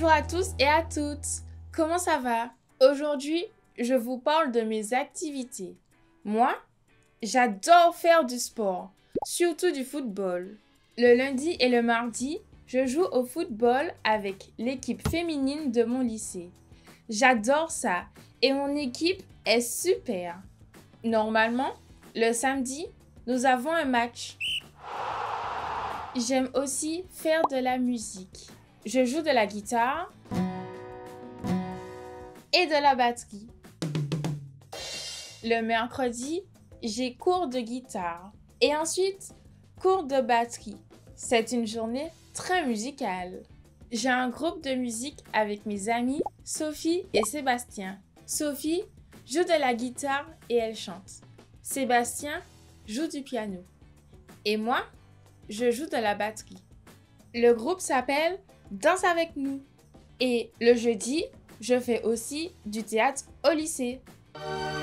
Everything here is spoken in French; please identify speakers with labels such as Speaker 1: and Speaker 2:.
Speaker 1: Bonjour à tous et à toutes, comment ça va? Aujourd'hui, je vous parle de mes activités. Moi, j'adore faire du sport, surtout du football. Le lundi et le mardi, je joue au football avec l'équipe féminine de mon lycée. J'adore ça et mon équipe est super. Normalement, le samedi, nous avons un match. J'aime aussi faire de la musique. Je joue de la guitare et de la batterie. Le mercredi, j'ai cours de guitare et ensuite cours de batterie. C'est une journée très musicale. J'ai un groupe de musique avec mes amis Sophie et Sébastien. Sophie joue de la guitare et elle chante. Sébastien joue du piano. Et moi, je joue de la batterie. Le groupe s'appelle Danse avec nous. Et le jeudi, je fais aussi du théâtre au lycée.